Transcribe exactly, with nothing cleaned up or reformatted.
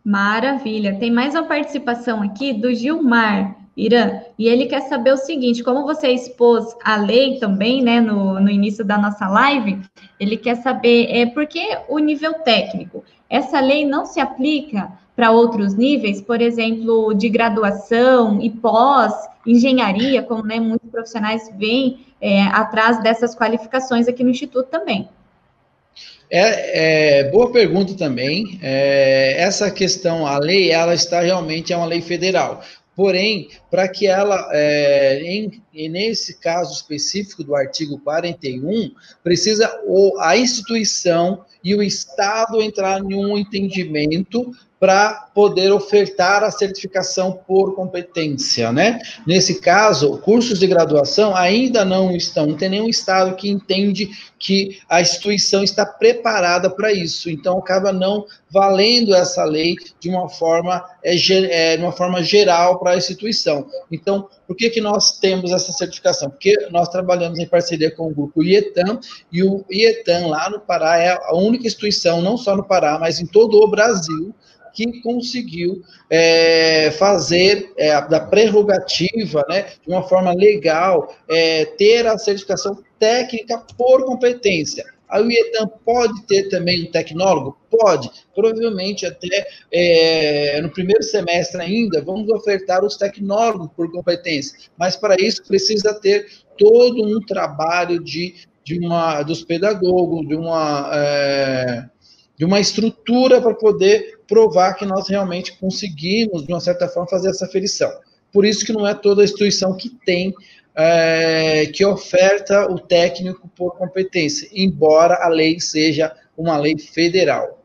Maravilha. Tem mais uma participação aqui do Gilmar Irã, e ele quer saber o seguinte: como você expôs a lei também, né, no, no início da nossa live, ele quer saber é, por que o nível técnico. Essa lei não se aplica para outros níveis, por exemplo, de graduação e pós, engenharia, como né, muitos profissionais vêm é, atrás dessas qualificações aqui no Instituto também. É, é, boa pergunta também. É, essa questão, a lei, ela está realmente é uma lei federal. Porém, para que ela, é, em, e nesse caso específico do artigo quarenta e um, precisa o, a instituição e o Estado entrar em um entendimento para poder ofertar a certificação por competência, né? Nesse caso, cursos de graduação ainda não estão, não tem nenhum Estado que entende que a instituição está preparada para isso, então acaba não valendo essa lei de uma forma, é, é, de uma forma geral para a instituição. Então, por que, que nós temos essa certificação? Porque nós trabalhamos em parceria com o grupo IETAM, e o IETAM lá no Pará é a única instituição, não só no Pará, mas em todo o Brasil, que conseguiu é, fazer é, da prerrogativa, né, de uma forma legal, é, ter a certificação técnica por competência. A U I E T A M pode ter também um tecnólogo? Pode. Provavelmente até é, no primeiro semestre ainda, vamos ofertar os tecnólogos por competência. Mas para isso precisa ter todo um trabalho de, de uma, dos pedagogos, de uma... É, de uma estrutura para poder provar que nós realmente conseguimos, de uma certa forma, fazer essa aferição. Por isso que não é toda a instituição que tem, é, que oferta o técnico por competência, embora a lei seja uma lei federal.